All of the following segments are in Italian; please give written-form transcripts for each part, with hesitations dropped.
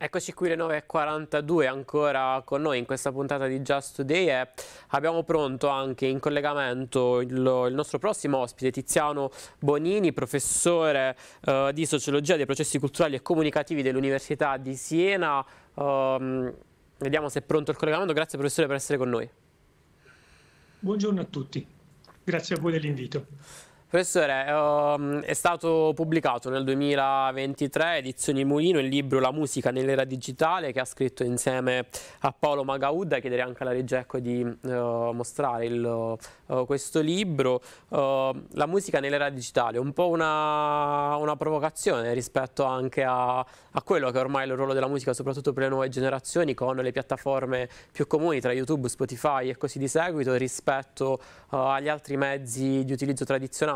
Eccoci qui le 9:42 ancora con noi in questa puntata di Just Today e abbiamo pronto anche in collegamento il nostro prossimo ospite Tiziano Bonini, professore di Sociologia dei processi culturali e comunicativi dell'Università di Siena. Vediamo se è pronto il collegamento. Grazie professore per essere con noi. Buongiorno a tutti, grazie a voi dell'invito. Professore, è stato pubblicato nel 2023, Edizioni Mulino, il libro La musica nell'era digitale, che ha scritto insieme a Paolo Magaudda. Chiederei anche alla regia di mostrare questo libro. La musica nell'era digitale, un po' una provocazione rispetto anche a quello che ormai è il ruolo della musica, soprattutto per le nuove generazioni, con le piattaforme più comuni tra YouTube, Spotify e così di seguito, rispetto agli altri mezzi di utilizzo tradizionale.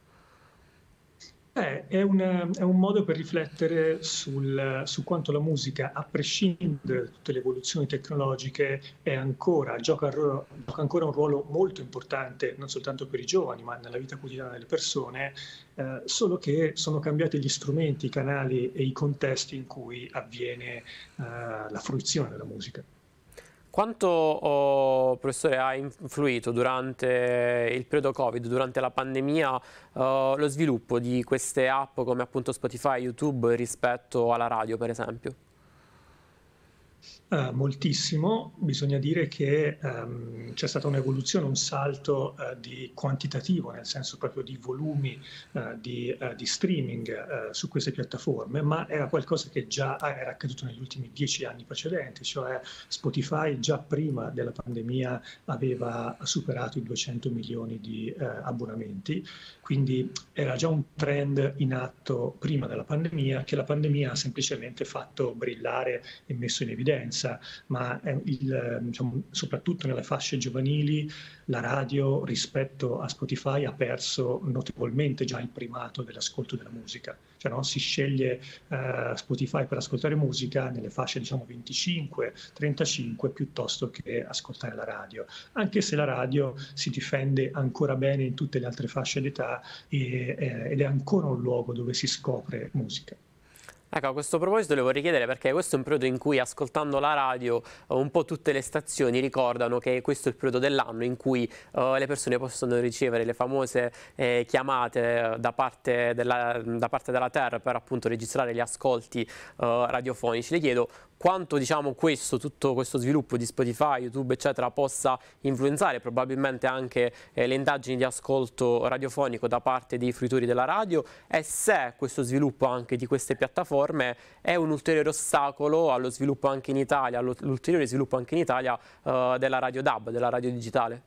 È un modo per riflettere su quanto la musica, a prescindere da tutte le evoluzioni tecnologiche, gioca ancora un ruolo molto importante, non soltanto per i giovani, ma nella vita quotidiana delle persone, solo che sono cambiati gli strumenti, i canali e i contesti in cui avviene la fruizione della musica. Quanto, professore, ha influito durante il periodo Covid, durante la pandemia, lo sviluppo di queste app come appunto Spotify, YouTube rispetto alla radio, per esempio? Moltissimo, bisogna dire che c'è stata un'evoluzione, un salto di quantitativo, nel senso proprio di volumi di streaming su queste piattaforme, ma era qualcosa che già era accaduto negli ultimi 10 anni precedenti, cioè Spotify già prima della pandemia aveva superato i 200 milioni di abbonamenti, quindi era già un trend in atto prima della pandemia, che la pandemia ha semplicemente fatto brillare e messo in evidenza. Ma diciamo, soprattutto nelle fasce giovanili la radio rispetto a Spotify ha perso notevolmente già il primato dell'ascolto della musica. Cioè, no? Si sceglie Spotify per ascoltare musica nelle fasce diciamo 25-35 piuttosto che ascoltare la radio, anche se la radio si difende ancora bene in tutte le altre fasce d'età ed è ancora un luogo dove si scopre musica. Ecco, a questo proposito le vorrei chiedere, perché questo è un periodo in cui, ascoltando la radio, un po' tutte le stazioni ricordano che questo è il periodo dell'anno in cui le persone possono ricevere le famose chiamate da parte della Terra per appunto registrare gli ascolti radiofonici. Le chiedo quanto, diciamo, tutto questo sviluppo di Spotify, YouTube, eccetera, possa influenzare probabilmente anche le indagini di ascolto radiofonico da parte dei fruitori della radio, e se questo sviluppo anche di queste piattaforme è un ulteriore ostacolo allo sviluppo anche in Italia, all'ulteriore sviluppo anche in Italia della radio DAB, della radio digitale.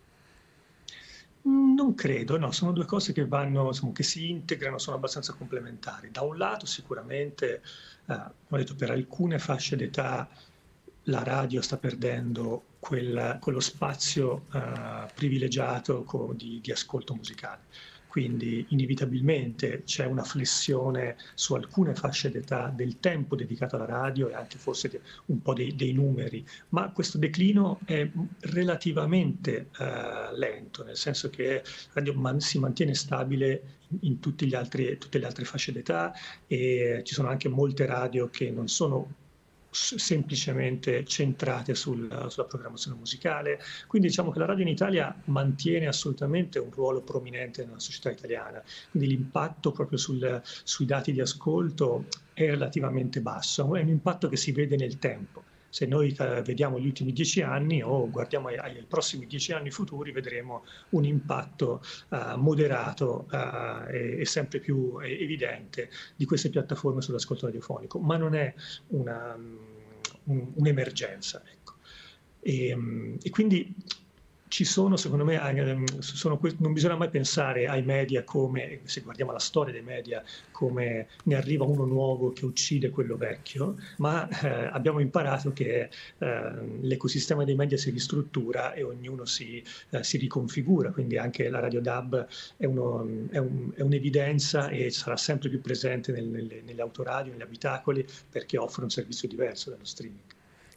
Non credo, no, sono due cose che vanno, insomma, che si integrano, sono abbastanza complementari. Da un lato sicuramente, ho detto, per alcune fasce d'età la radio sta perdendo quello spazio privilegiato di ascolto musicale. Quindi inevitabilmente c'è una flessione su alcune fasce d'età del tempo dedicato alla radio e anche forse un po' dei numeri, ma questo declino è relativamente lento, nel senso che la radio si mantiene stabile in tutte le altre fasce d'età, e ci sono anche molte radio che non sono semplicemente centrate sulla programmazione musicale. Quindi diciamo che la radio in Italia mantiene assolutamente un ruolo prominente nella società italiana, quindi l'impatto proprio sui dati di ascolto è relativamente basso, è un impatto che si vede nel tempo. Se noi vediamo gli ultimi 10 anni o guardiamo ai prossimi 10 anni futuri, vedremo un impatto moderato e sempre più evidente di queste piattaforme sull'ascolto radiofonico, ma non è un'emergenza. Ecco. E quindi ci sono, secondo me, non bisogna mai pensare ai media come, se guardiamo la storia dei media, come ne arriva uno nuovo che uccide quello vecchio, ma abbiamo imparato che l'ecosistema dei media si ristruttura e ognuno si riconfigura, quindi anche la radio DAB è un'evidenza e sarà sempre più presente nelle autoradio, negli abitacoli, perché offre un servizio diverso dallo streaming.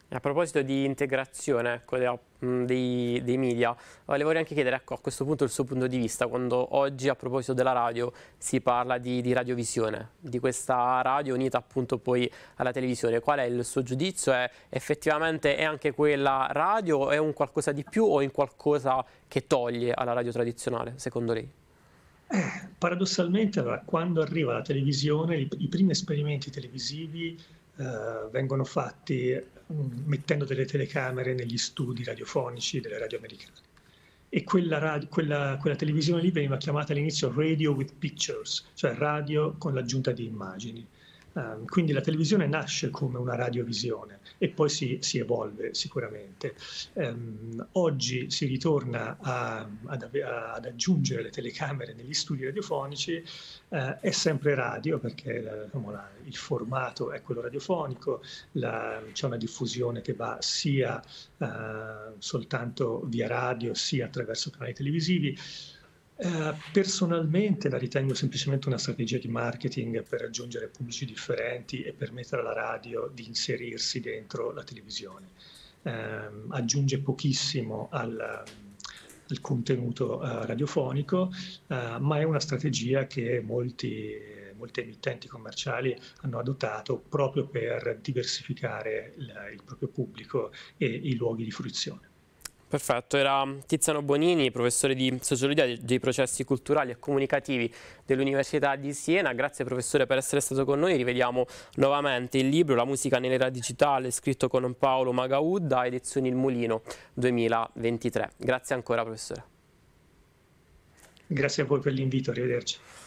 A proposito di integrazione, ecco, dei media, le vorrei anche chiedere, ecco, a questo punto il suo punto di vista, quando oggi a proposito della radio si parla di radiovisione, di questa radio unita appunto poi alla televisione, qual è il suo giudizio? Effettivamente è anche quella radio o è un qualcosa di più o in qualcosa che toglie alla radio tradizionale, secondo lei? Paradossalmente, allora, quando arriva la televisione, i primi esperimenti televisivi vengono fatti mettendo delle telecamere negli studi radiofonici delle radio americane. E quella televisione lì veniva chiamata all'inizio Radio with Pictures, cioè radio con l'aggiunta di immagini. Quindi la televisione nasce come una radiovisione e poi si evolve sicuramente. Oggi si ritorna ad aggiungere le telecamere negli studi radiofonici, è sempre radio perché il formato è quello radiofonico, c'è una diffusione che va sia soltanto via radio sia attraverso canali televisivi. Personalmente la ritengo semplicemente una strategia di marketing per raggiungere pubblici differenti e permettere alla radio di inserirsi dentro la televisione. Aggiunge pochissimo al contenuto radiofonico, ma è una strategia che molte emittenti commerciali hanno adottato proprio per diversificare il proprio pubblico e i luoghi di fruizione. Perfetto, era Tiziano Bonini, professore di Sociologia dei processi culturali e comunicativi dell'Università di Siena. Grazie professore per essere stato con noi. Rivediamo nuovamente il libro La musica nell'era digitale, scritto con Paolo Magaudda, edizioni Il Mulino 2023. Grazie ancora professore. Grazie a voi per l'invito, arrivederci.